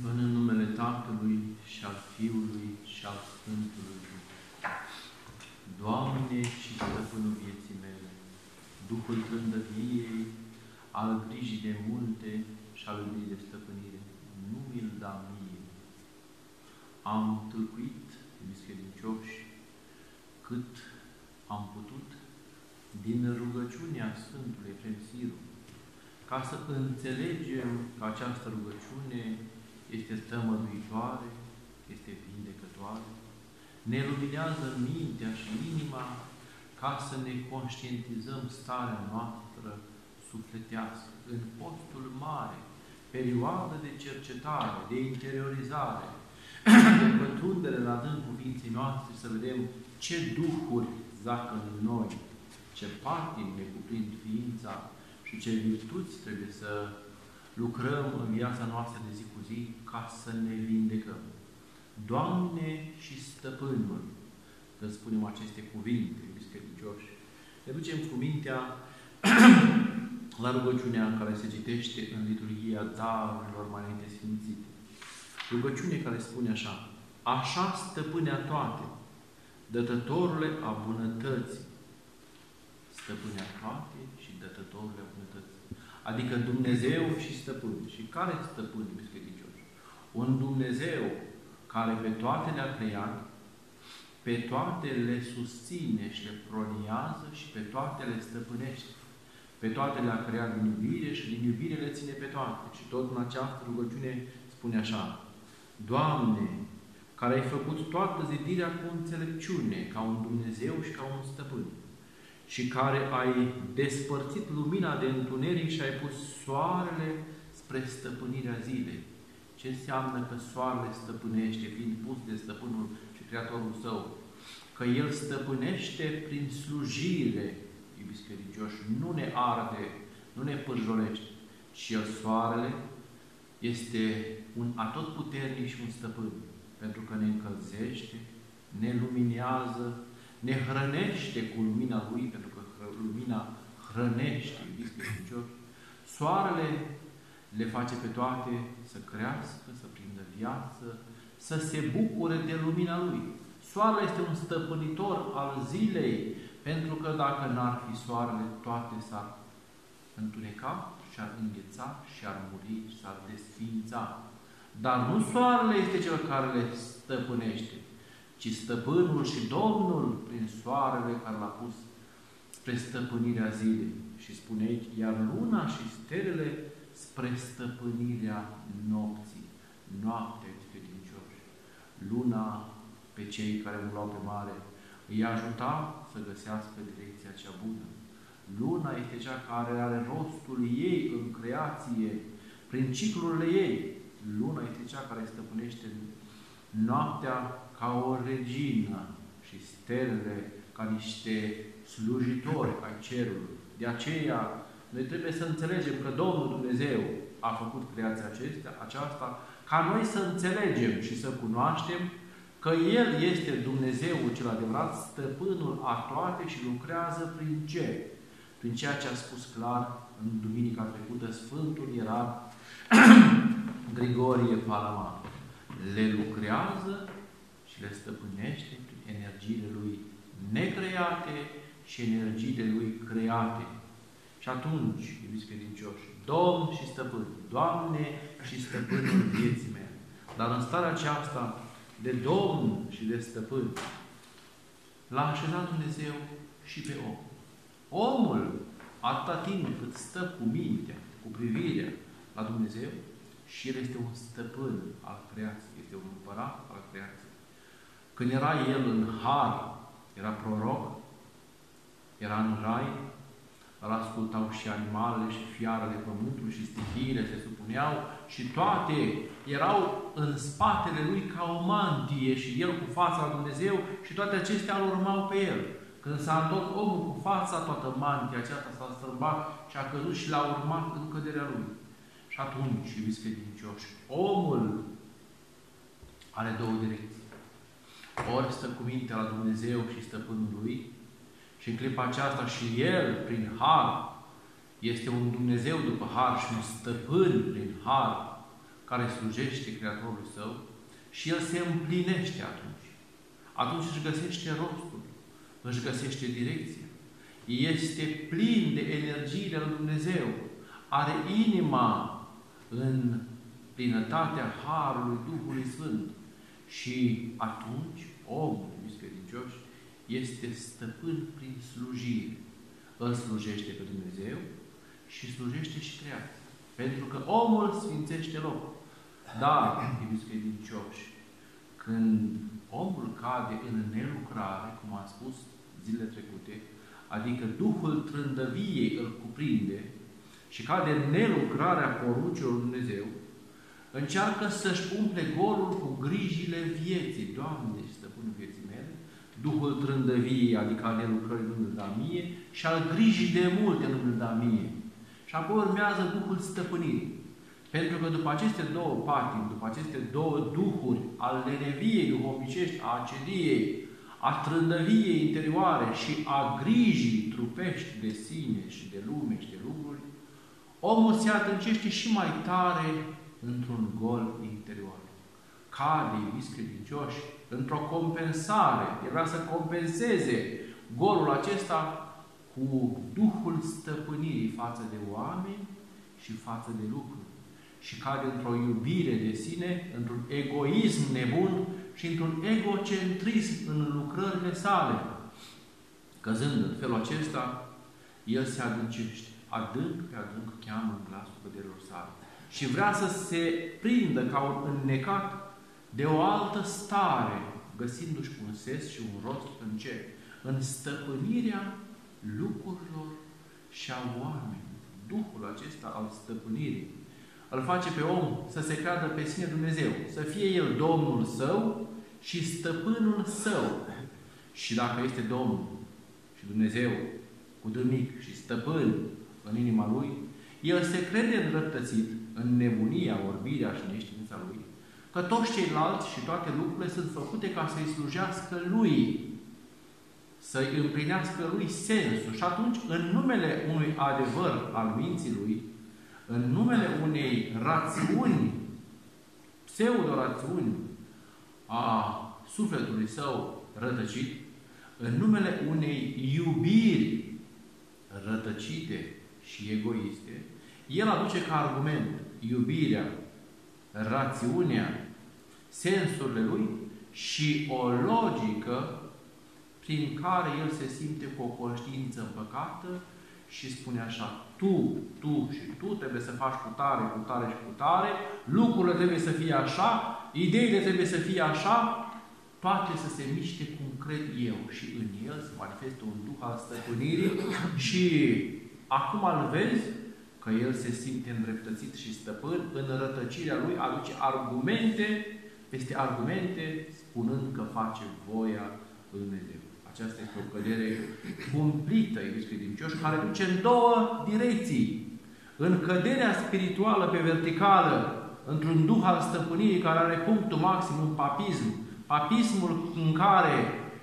În numele Tatălui și al Fiului și al Sfântului Duh. Doamne și Stăpânul vieții mele, Duhul trândăviei, al grijii de multe și al iubirii de stăpânire, nu mi-l da mie. Am tâlcuit, iubiți credincioși, cât am putut din rugăciunea Sfântului Efrem Siru, ca să înțelegem că această rugăciune este tămăduitoare, este vindecătoare, ne luminează mintea și inima ca să ne conștientizăm starea noastră sufletească. În postul mare, perioadă de cercetare, de interiorizare, de pătrundere la adâncul ființei noastre, să vedem ce duhuri zacă în noi, ce patimi ne cuprind ființa și ce virtuți trebuie să lucrăm în viața noastră de zi cu zi ca să ne vindecăm. Doamne și Stăpânul, când spunem aceste cuvinte, iubiți credincioși, ne ducem cu mintea la rugăciunea care se citește în liturghia darurilor mai înainte sfințite. Rugăciune care spune așa: așa stăpânea toate, dătătorule a bunătății. Stăpânea toate și dătătorule a bunătății. Adică Dumnezeu și Stăpân. Și care Stăpân, iubiți credincioși? Un Dumnezeu care pe toate le-a creat, pe toate le susține și le proniază și pe toate le stăpânește. Pe toate le-a creat din iubire și din iubire le ține pe toate. Și tot în această rugăciune spune așa: Doamne, care ai făcut toată zidirea cu înțelepciune, ca un Dumnezeu și ca un Stăpân, și care ai despărțit lumina de întuneric și ai pus soarele spre stăpânirea zilei. Ce înseamnă că soarele stăpânește, fiind pus de Stăpânul și Creatorul Său? Că El stăpânește prin slujire, iubiți credincioși, nu ne arde, nu ne pârjolește, ci El, soarele, este un atotputernic și un stăpân, pentru că ne încălzește, ne luminează, ne hrănește cu lumina Lui, pentru că lumina hrănește, iubiți credincioși. Soarele le face pe toate să crească, să prindă viață, să se bucure de lumina Lui. Soarele este un stăpânitor al zilei, pentru că dacă n-ar fi soarele, toate s-ar întuneca și ar îngheța și ar muri și s-ar desființa. Dar nu soarele este cel care le stăpânește, ci Stăpânul și Domnul prin soarele care l-a pus spre stăpânirea zilei. Și spune aici, iar luna și stelele spre stăpânirea nopții. Noaptea, credincioși. Luna, pe cei care umblau pe mare, îi ajuta să găsească direcția cea bună. Luna este cea care are rostul ei în creație, prin ciclurile ei. Luna este cea care stăpânește noaptea ca o regină și stelele ca niște slujitori ai cerului. De aceea, noi trebuie să înțelegem că Domnul Dumnezeu a făcut creația aceasta, ca noi să înțelegem și să cunoaștem că El este Dumnezeul cel adevărat, Stăpânul a toate și lucrează prin ce? Prin ceea ce a spus clar în duminica trecută Sfântul Ierar Grigorie Palaman. Le lucrează și le stăpânește prin energiile Lui necreate și energiile Lui create. Și atunci, iubiți credincioși, Domn și Stăpân, Doamne și Stăpânul vieții mele. Dar în starea aceasta de Domn și de Stăpân, l-a așezat Dumnezeu și pe om. Omul, atâta timp cât stă cu mintea, cu privirea la Dumnezeu, și El este un stăpân al creației, este un împărat al creației. Când era El în har, era proroc, era în rai, îl ascultau și animalele și fiarele pământului și stihiile se supuneau și toate erau în spatele Lui ca o mantie și El cu fața la Dumnezeu și toate acestea îl urmau pe El. Când s-a întors omul cu fața, toată mantia aceasta s-a strâmbat și a căzut și l-a urmat în căderea Lui. Și atunci, iubiți credincioși, omul are două direcții. Ori stă cu mintea la Dumnezeu și Stăpânul Lui și în clipa aceasta și El, prin har, este un Dumnezeu după har și un Stăpân prin har, care slujește Creatorului său și el se împlinește atunci. Atunci își găsește rostul, își găsește direcția. Este plin de energiile lui Dumnezeu. Are inima în plinătatea Harului Duhului Sfânt. Și atunci, omul, iubiți credincioși, este stăpân prin slujire. Îl slujește pe Dumnezeu și slujește și creația. Pentru că omul sfințește locul. Dar, iubiți credincioși, când omul cade în nelucrare, cum am spus zilele trecute, adică Duhul trândăviei îl cuprinde și cade în nelucrarea poruncilor lui Dumnezeu, încearcă să-și umple golul cu grijile vieții. Doamne, stăpânul vieții mele, Duhul trândăviei, adică al nelucrării nu îl da mie, și al grijii de multe nu îl da mie. Și apoi urmează Duhul stăpânirii. Pentru că după aceste două patimi, după aceste două duhuri, al leneviei duhovnicești, a acediei, a trândăviei interioare și a grijii trupești de sine și de lume și de lucruri, omul se adâncește și mai tare într-un gol interior. Cade, iubiți credincioși, într-o compensare. El vrea să compenseze golul acesta cu Duhul stăpânirii față de oameni și față de lucruri. Și cade într-o iubire de sine, într-un egoism nebun și într-un egocentrism în lucrările sale. Căzând în felul acesta, el se adâncește. Adânc pe adânc cheamă în glasul căderilor sale. Și vrea să se prindă ca un înnecat de o altă stare, găsindu-și un ses și un rost în cer, în stăpânirea lucrurilor și a oamenilor. Duhul acesta al stăpânirii îl face pe om să se creadă pe sine Dumnezeu, să fie el Domnul său și stăpânul său. Și dacă este Domnul și Dumnezeu cu D mic și stăpân în inima lui, el se crede îndreptățit în nebunia, orbirea și neștiința lui, că toți ceilalți și toate lucrurile sunt făcute ca să-i slujească lui, să-i împlinească lui sensul. Și atunci, în numele unui adevăr al minții lui, în numele unei rațiuni, pseudo-rațiuni a sufletului său rătăcit, în numele unei iubiri rătăcite și egoiste, el aduce ca argument iubirea, rațiunea, sensurile lui și o logică prin care el se simte cu o conștiință împăcată și spune așa: tu și tu trebuie să faci cu tare și cu tare, lucrurile trebuie să fie așa, ideile trebuie să fie așa, toate să se miște cum cred eu. Și în el se manifestă un duh al stăpânirii și acum îl vezi că el se simte îndreptățit și stăpân, în rătăcirea lui aduce argumente peste argumente, spunând că face voia lui Dumnezeu. Aceasta este o cădere cumplită, iubiți credincioși, care duce în două direcții. În căderea spirituală pe verticală, într-un duh al stăpânirii care are punctul maxim în papism, papismul în care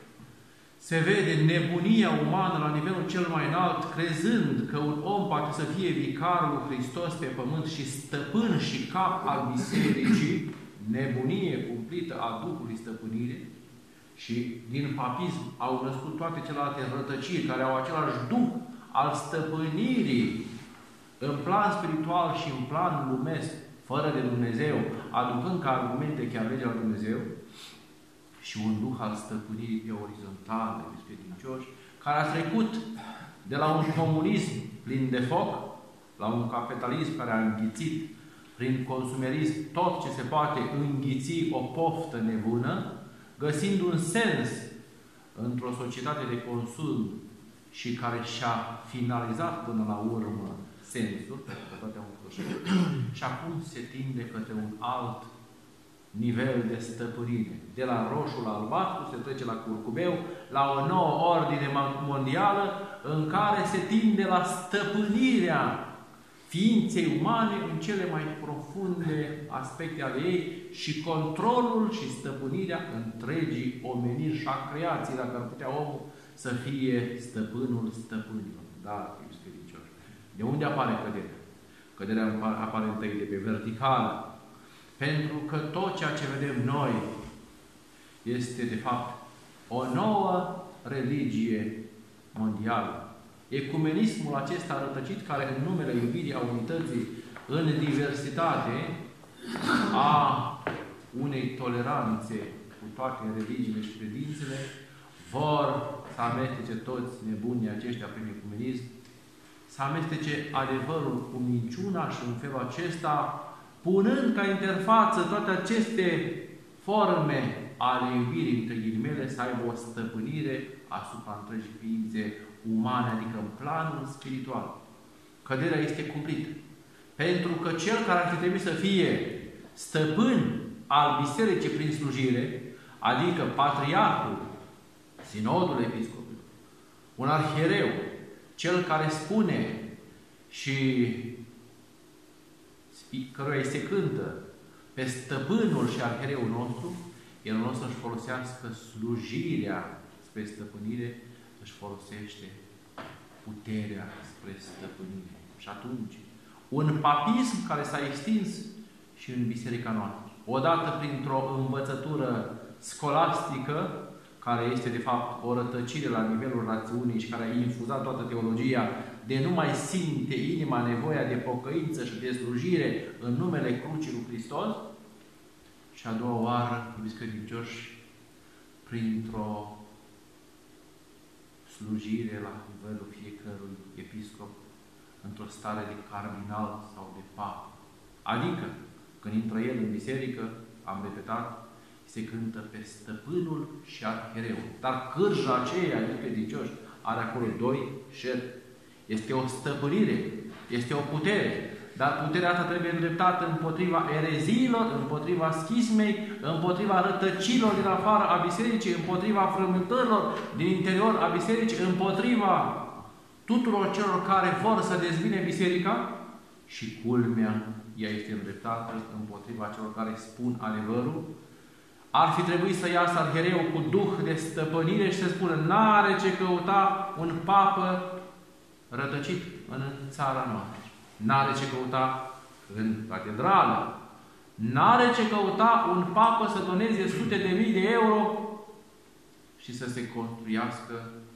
se vede nebunia umană la nivelul cel mai înalt, crezând că un om poate să fie vicarul lui Hristos pe pământ și stăpân și cap al bisericii, nebunie cumplită a Duhului stăpânire, și din papism au născut toate celelalte rătăciri care au același duh al stăpânirii în plan spiritual și în plan lumesc, fără de Dumnezeu, aducând ca argumente chiar legea lui Dumnezeu, și un duh al stăpânirii pe orizontală, iubiți credincioși, care a trecut de la un comunism plin de foc la un capitalism care a înghițit prin consumerism tot ce se poate înghiți o poftă nebună, găsind un sens într-o societate de consum și care și-a finalizat până la urmă sensul, pentru că toate au sfârșit, și acum se tinde către un alt nivel de stăpânire. De la roșu la albastru se trece la curcubeu, la o nouă ordine mondială în care se tinde la stăpânirea ființei umane în cele mai profunde aspecte ale ei și controlul și stăpânirea întregii omeniri și a creației, dacă ar putea omul să fie stăpânul stăpânilor. Da, iubiți credincioși. De unde apare căderea? Căderea apare întâi de pe verticală, Pentru că tot ceea ce vedem noi este, de fapt, o nouă religie mondială. Ecumenismul acesta rătăcit, care în numele iubirii, a unității, în diversitate, a unei toleranțe cu toate religiile și credințele, vor să amestece toți nebunii aceștia prin ecumenism, să amestece adevărul cu minciuna și în felul acesta, punând ca interfață toate aceste forme ale iubirii, între ghilimele, să aibă o stăpânire asupra întregii ființe umane, adică în planul spiritual. Căderea este cumplită. Pentru că cel care ar fi trebuit să fie stăpân al bisericii prin slujire, adică patriarhul, sinodul episcopului, un arhiereu, cel care spune și căruia îi se cântă pe stăpânul și arhiereul nostru, el nu o să-și folosească slujirea spre stăpânire, își folosește puterea spre stăpânire. Și atunci, un papism care s-a extins și în biserica noastră, odată printr-o învățătură scolastică, care este de fapt o rătăcire la nivelul rațiunii și care a infuzat toată teologia, de nu mai simte inima nevoia de pocăință și de slujire în numele crucii lui Hristos, și a doua oară, iubiți credincioși, printr-o slujire la nivelul fiecărui episcop, într-o stare de cardinal sau de papă. Adică, când intră el în biserică, am repetat, se cântă pe stăpânul și arhiereul. Dar cârja aceea, de credincioși, are acolo doi șerpi. Este o stăpânire, este o putere. Dar puterea asta trebuie îndreptată împotriva ereziilor, împotriva schismei, împotriva rătăcilor din afară a bisericii, împotriva frământărilor din interior a bisericii, împotriva tuturor celor care vor să dezbine biserica, și culmea, ea este îndreptată împotriva celor care spun adevărul. Ar fi trebuit să iasă arhiereul cu duh de stăpânire și să spună: n-are ce căuta un papă rătăcit în țara noastră. N-are ce căuta în catedrală. N-are ce căuta un papă să doneze sute de mii de euro și să se construiască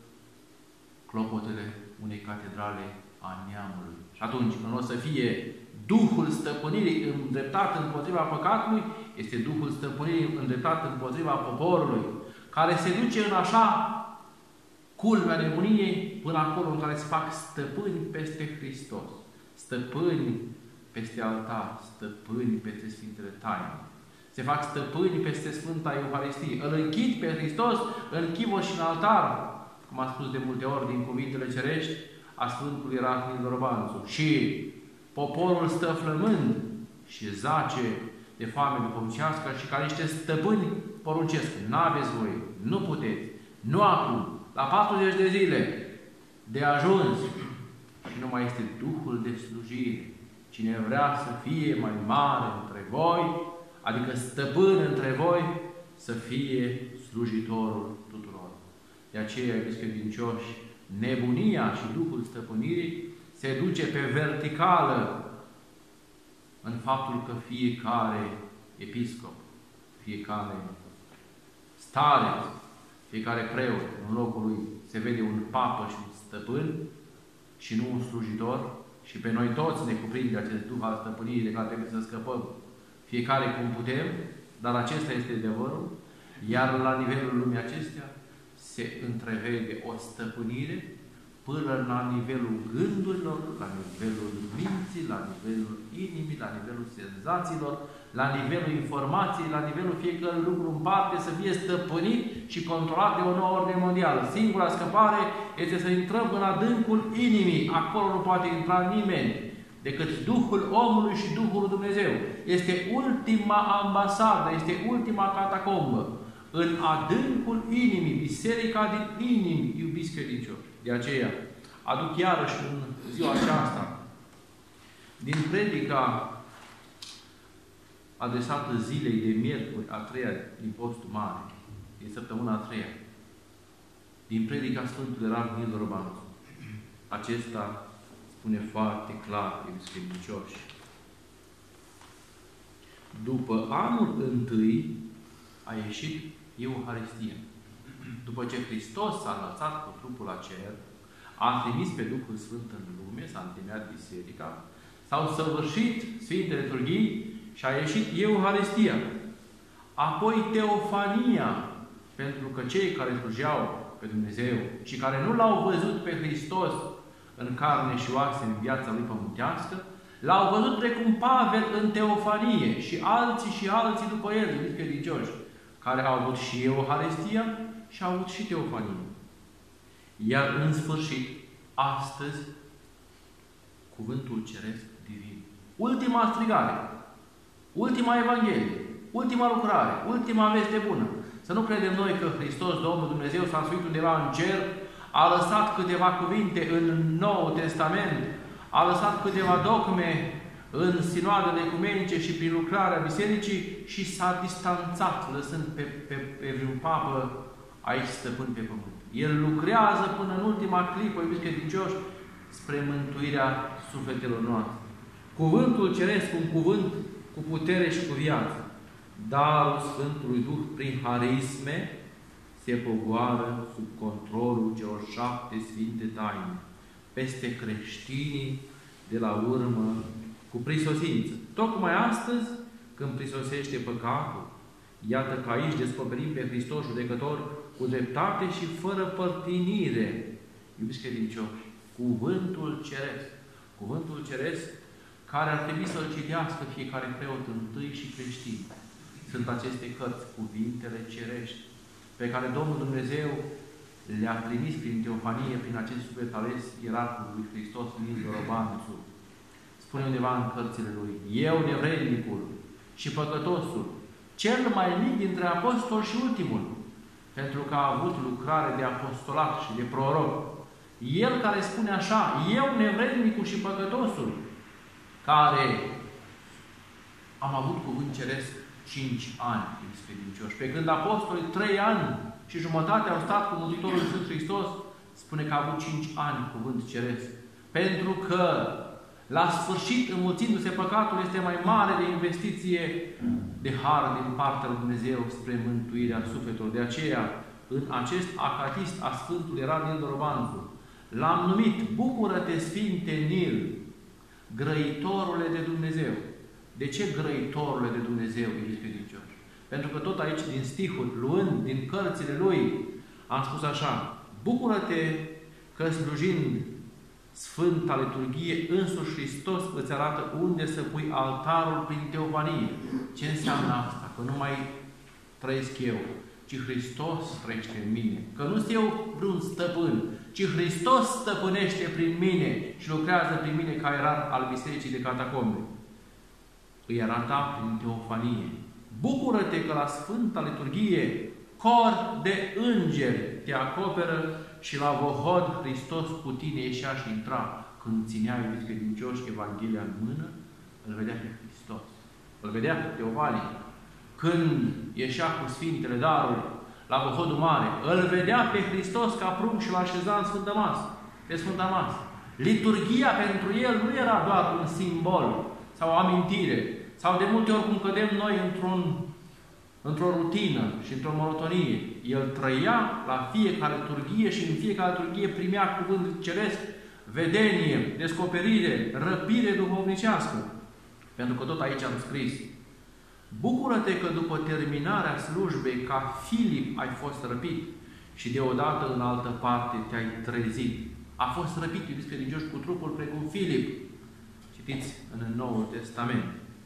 clopotele unei catedrale a neamului. Și atunci, când o să fie Duhul stăpânirii îndreptat împotriva păcatului, este Duhul stăpânirii îndreptat împotriva poporului, care se duce în așa culmea nebuniei până acolo în care se fac stăpâni peste Hristos, stăpâni peste altar, stăpâni peste Sfintele Taine. Se fac stăpâni peste Sfânta Euharistie. Îl închid pe Hristos în chivot și în altar, cum a spus de multe ori din cuvintele cerești a Sfântului Ierarhie Dorobanțu. Și poporul stă flămând și zace de foame duhovnicească și ca niște stăpâni poruncesc: n-aveți voie, nu puteți, nu acum, la 40 de zile de ajuns. Și nu mai este Duhul de slujire. Cine vrea să fie mai mare între voi, adică stăpân între voi, să fie slujitorul tuturor. De aceea, iubiți credincioși, nebunia și Duhul stăpânirii se duce pe verticală în faptul că fiecare episcop, fiecare stareț, fiecare preot, în locul lui se vede un papă și un stăpân și nu un slujitor, și pe noi toți ne cuprinde acest Duh al stăpânirii de care trebuie să scăpăm, fiecare cum putem, dar acesta este adevărul, iar la nivelul lumii acestea se întrevede o stăpânire până la nivelul gândurilor, la nivelul minții, la nivelul inimii, la nivelul senzațiilor, la nivelul informației, la nivelul fiecărui lucru în parte, să fie stăpânit și controlat de o nouă ordine mondială. Singura scăpare este să intrăm în adâncul inimii. Acolo nu poate intra nimeni decât Duhul omului și Duhul lui Dumnezeu. Este ultima ambasadă, este ultima catacombă. În adâncul inimii, biserica din inimi, iubiți credincioși. De aceea, aduc iarăși în ziua aceasta, din predica adresată zilei de miercuri, a treia din postul mare, din săptămâna a treia, din predica Sfântului Ierarhie Dorobanțu. Acesta spune foarte clar, iubiți credincioși: După anul întâi a ieșit Euharistia. După ce Hristos s-a înălțat cu trupul la cer, a trimis pe Duhul Sfânt în lume, s-a întemeiat biserica, s-au săvârșit Sfintele Liturghii și a ieșit Euharistia. Apoi Teofania, pentru că cei care slujeau pe Dumnezeu și care nu L-au văzut pe Hristos în carne și oase în viața Lui pământească, L-au văzut precum Pavel în Teofanie și alții după el, iubiți credincioși, care au avut și Euharistia și au avut și Teofanie. Iar în sfârșit, astăzi, cuvântul ceresc divin. Ultima strigare, ultima Evanghelie, ultima lucrare, ultima veste bună. Să nu credem noi că Hristos, Domnul Dumnezeu, s-a însuit undeva în cer, a lăsat câteva cuvinte în Noul Testament, a lăsat câteva dogme în sinoadele ecumenice și prin lucrarea bisericii și s-a distanțat, lăsând pe vreun papă aici stăpân pe pământ. El lucrează până în ultima clipă, iubiți credincioși, spre mântuirea sufletelor noastre. Cuvântul ceresc, un cuvânt cu putere și cu viață. Darul Sfântului Duh prin harisme se pogoară sub controlul celor 7 sfinte taine, peste creștinii de la urmă cu prisosință. Tocmai astăzi, când prisosește păcatul, iată că aici descoperim pe Hristos judecător cu dreptate și fără părtinire. Iubiți credincioși, cuvântul ceresc. Cuvântul ceresc care ar trebui să-l citească fiecare preot întâi și creștin. Sunt aceste cărți, cuvintele cerești, pe care Domnul Dumnezeu le-a trimis prin Teofanie, prin acest suflet ales ierarhul lui Hristos, Nil Dorobanțul. Spune undeva în cărțile lui: eu, nevrednicul și păcătosul, cel mai mic dintre apostoli și ultimul, pentru că a avut lucrare de apostolat și de proroc. El care spune așa: eu, nevrednicul și păcătosul, care am avut cuvânt ceresc 5 ani, iubiți credincioși, pe când apostolii 3 ani și jumătate au stat cu Mântuitorul Iisus Hristos, spune că a avut 5 ani cuvânt ceresc. Pentru că la sfârșit, înmulțindu-se păcatul, este mai mare de investiție de har din partea lui Dumnezeu spre mântuirea sufletelor. De aceea, în acest acatist a Sfântului era Nil Dorobanțu, l-am numit: bucură-te, Sfinte Nil, grăitorule de Dumnezeu. De ce grăitorule de Dumnezeu, iubiți credincioși? Pentru că tot aici, din stihuri, luând din cărțile lui, am spus așa: bucură-te că, slujind Sfânta Liturghie, însuși Hristos îți arată unde să pui altarul prin Teofanie. Ce înseamnă asta? Că nu mai trăiesc eu, ci Hristos trăiește în mine. Că nu sunt eu vreun stăpân, ci Hristos stăpânește prin mine și lucrează prin mine ca ierarh al Bisericii de Catacombe. Îi arăta prin Teofanie. Bucură-te că la Sfânta Liturghie cor de îngeri te acoperă și la Vohod Hristos cu tine ieșea și intra. Când ținea, iubiți credincioși, Evanghelia în mână, îl vedea pe Hristos. Îl vedea pe Teofanie. Când ieșea cu Sfintele Daruri la Vohodul Mare, îl vedea pe Hristos ca prunc și l-a așeza în Sfânta Masă, pe Sfânta Masă. Liturghia pentru el nu era doar un simbol sau o amintire, sau de multe ori cum cădem noi într-o rutină și într-o monotonie. El trăia la fiecare liturghie și în fiecare liturghie primea cuvânt ceresc, vedenie, descoperire, răpire duhovnicească. Pentru că tot aici am scris: bucură-te că după terminarea slujbei ca Filip ai fost răpit și deodată în altă parte te-ai trezit. A fost răpit, iubiți credincioși, cu trupul precum Filip. Citiți în Noul Testament.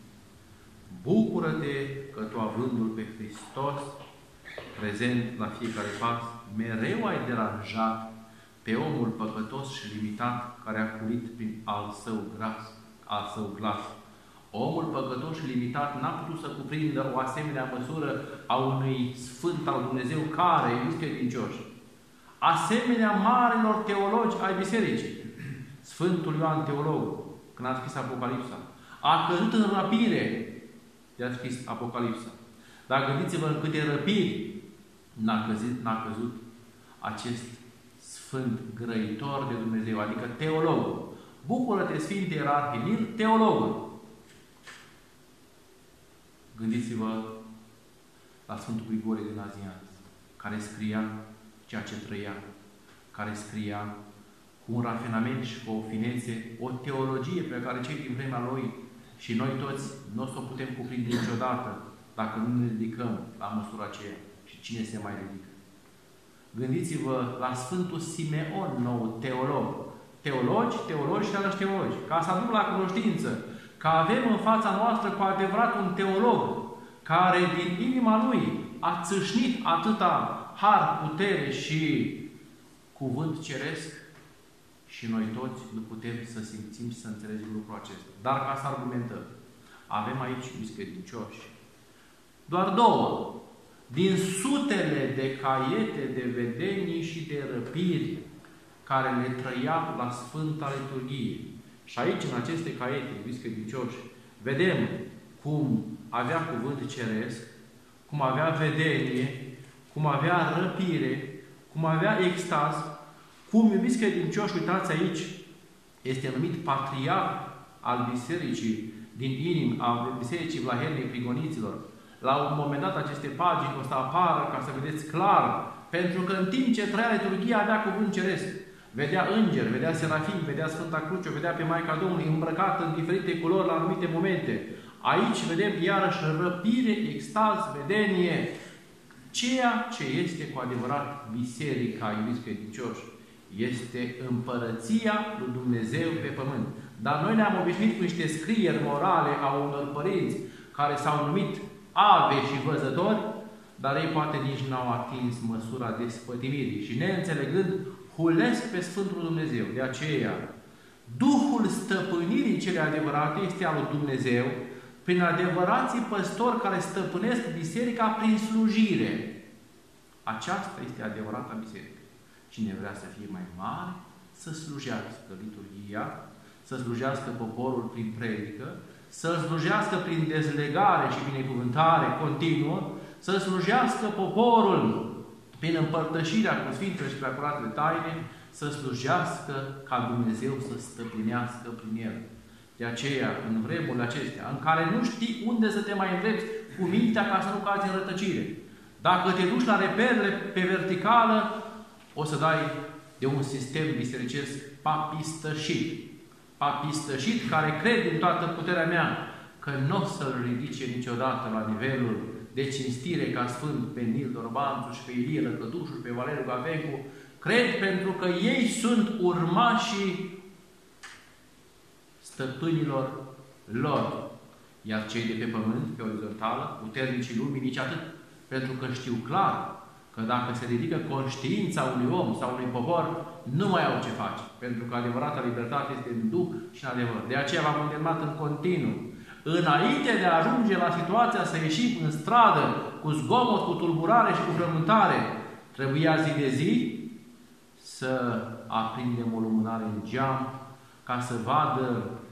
Bucură-te că tu, avându-L pe Hristos prezent la fiecare pas, mereu ai deranjat pe omul păcătos și limitat care a curit prin al său glas. Omul păcătos și limitat n-a putut să cuprindă o asemenea măsură a unui Sfânt al Dumnezeu care, iubiți credincioși, asemenea marilor teologi ai Bisericii, Sfântul Ioan Teolog, când a scris Apocalipsa, a căzut în răpire de a scris Apocalipsa. Dar gândiți-vă în câte răpiri n-a căzut acest Sfânt grăitor de Dumnezeu, adică teologul. Bucură-te, Sfinte Ierarhie Nil, teologul. Gândiți-vă la Sfântul Grigore din Nazianz, care scria ceea ce trăia, care scria cu un rafinament și cu o finețe, o teologie pe care cei din vremea lui și noi toți nu o să o putem cuprinde niciodată dacă nu ne ridicăm la măsura aceea. Și cine se mai ridică? Gândiți-vă la Sfântul Simeon, nou teolog. Teologi și alăși teologi. Ca să ajung la cunoștință că avem în fața noastră cu adevărat un teolog care din inima lui a țâșnit atâta har, putere și cuvânt ceresc, și noi toți nu putem să simțim și să înțelegem lucrul acesta. Dar ca să argumentăm, avem aici, iubiți credincioși, doar 2 din sutele de caiete de vedenii și de răpiri care le trăia la Sfânta Liturghie. Și aici, în aceste caiete, iubiți credincioși, vedem cum avea cuvânt ceresc, cum avea vedenie, cum avea răpire, cum avea extaz, cum, iubiți credincioși, uitați aici, este numit patriarh al bisericii din inim, al bisericii Vlahernei Prigoniților. La un moment dat, aceste pagini o să apară ca să vedeți clar, pentru că în timp ce trăia liturghia avea cuvânt ceresc. Vedea îngeri, vedea serafim, vedea Sfânta Cruce, vedea pe Maica Domnului îmbrăcată în diferite culori la anumite momente. Aici vedem iarăși răpire, extaz, vedenie, ceea ce este cu adevărat biserica, iubiți credincioși. Este împărăția lui Dumnezeu pe pământ. Dar noi ne-am obișnuit cu niște scrieri morale a unor părinți care s-au numit ave și văzători, dar ei poate nici n-au atins măsura despătimirii și neînțelegând, hulesc pe Sfântul Dumnezeu. De aceea, Duhul stăpânirii cele adevărate este al lui Dumnezeu prin adevărații păstori care stăpânesc biserica prin slujire. Aceasta este adevărata biserică. Cine vrea să fie mai mare, să slujească liturghia, să slujească poporul prin predică, să slujească prin dezlegare și binecuvântare continuă, să slujească poporul prin împărtășirea cu Sfintele și Preacuratele Taine, să slujească ca Dumnezeu să stăpânească prin el. De aceea, în vremurile acestea, în care nu știi unde să te mai îndrepți cu mintea ca să nu cazi în rătăcire, dacă te duci la reperele pe verticală, o să dai de un sistem bisericesc papistășit. Papistășit care crede în toată puterea mea că nu o să-l ridice niciodată la nivelul de cinstire ca Sfânt pe Nil Dorbanțu și pe Ilie Lăcătușu și pe Valeriu Gavencu. Cred pentru că ei sunt urmașii stăpânilor lor. Iar cei de pe pământ, pe orizontală, puternicii lumii, nici atât. Pentru că știu clar că dacă se ridică conștiința unui om sau unui popor, nu mai au ce face. Pentru că adevărata libertate este în Duh și în adevăr. De aceea v-am îndemnat în continuu. Înainte de a ajunge la situația să ieșim în stradă cu zgomot, cu tulburare și cu frământare, trebuia zi de zi să aprindem o lumânare în geam ca să vadă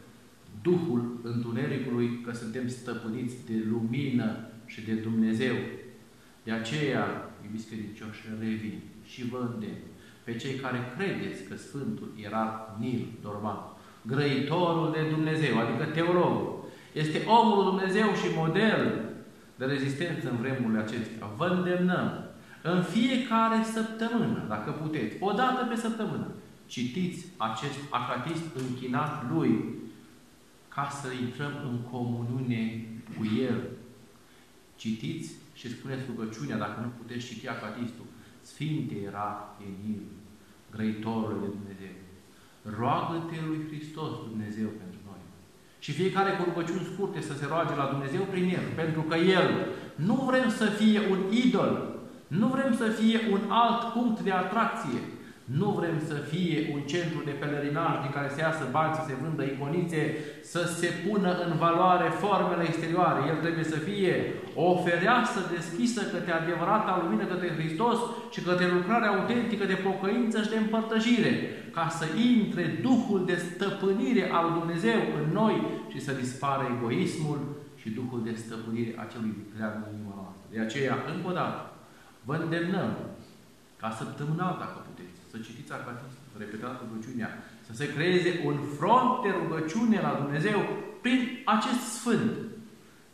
Duhul întunericului că suntem stăpâniți de lumină și de Dumnezeu. De aceea, iubiți credincioși, revin și vă îndemn pe cei care credeți că Sfântul Ierarh Nil Dorban, grăitorul de Dumnezeu, adică teologul, este omul lui Dumnezeu și model de rezistență în vremurile acestea. Vă îndemnăm în fiecare săptămână, dacă puteți, o dată pe săptămână, citiți acest acatist închinat lui ca să intrăm în comuniune cu el. Citiți și spuneți rugăciunea, dacă nu puteți citi acatistul. Sfinte Ierarh Nil, grăitorul de Dumnezeu, roagă-te lui Hristos Dumnezeu pentru noi. Și fiecare cu rugăciuni scurte să se roage la Dumnezeu prin el. Pentru că el nu vrem să fie un idol, nu vrem să fie un alt punct de atracție, nu vrem să fie un centru de pelerinaj din care se iasă bani, să se vândă iconițe, să se pună în valoare formele exterioare. El trebuie să fie o fereastră deschisă către adevărata lumină, către Hristos și către lucrarea autentică de pocăință și de împărtășire, ca să intre Duhul de stăpânire al lui Dumnezeu în noi și să dispară egoismul și Duhul de stăpânire a celui viclean în inima noastră. De aceea, încă o dată, vă îndemnăm ca săptămânal, dacă puteți, să citiți acatistul, să repetați rugăciunea, să se creeze un front de rugăciune la Dumnezeu prin acest Sfânt.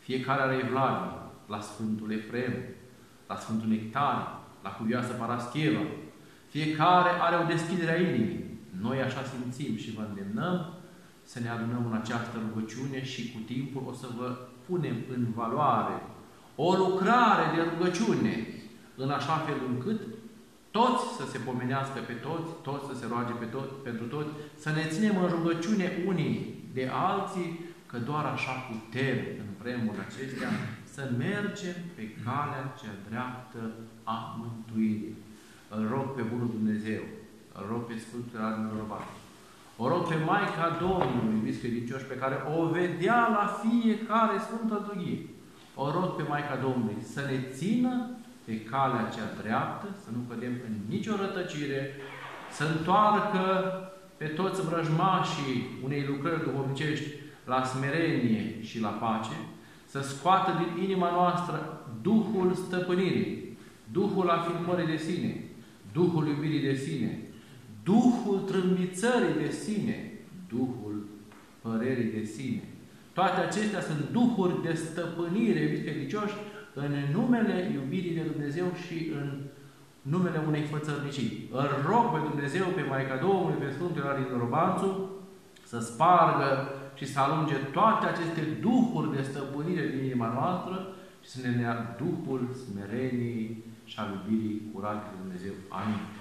Fiecare are evlavie la Sfântul Efrem, la Sfântul Nectarie, la Cuvioasă Parascheva. Fiecare are o deschidere a inimii. Noi așa simțim și vă îndemnăm să ne adunăm în această rugăciune și cu timpul o să vă punem în valoare o lucrare de rugăciune, în așa fel încât toți să se pomenească pe toți, toți să se roage pe toți, pentru toți, să ne ținem în rugăciune unii de alții, că doar așa putem, în vremurile acestea, să mergem pe calea cea dreaptă a mântuirii. Îl rog pe Bunul Dumnezeu, îl rog pe Sfântul Ioan Răban, o rog pe Maica Domnului, iubiți credincioși, pe care o vedea la fiecare Sfântă Liturghie. O rog pe Maica Domnului să ne țină pe calea cea dreaptă, să nu cădem în nicio rătăcire, să întoarcă pe toți vrăjmașii unei lucrări duhovnicești la smerenie și la pace, să scoată din inima noastră Duhul stăpânirii, Duhul afirmării de sine, Duhul iubirii de sine, Duhul trâmbițării de sine, Duhul părerii de sine. Toate acestea sunt duhuri de stăpânire, iubiți credincioși, în numele iubirii de Dumnezeu și în numele unei fățărnicii. Îl rog pe Dumnezeu, pe Maica Domnului, pe Sfântul Ioan Robanțu, să spargă și să alunge toate aceste duhuri de stăpânire din inima noastră și să ne dea Duhul smereniei și al iubirii curate de Dumnezeu. Amin.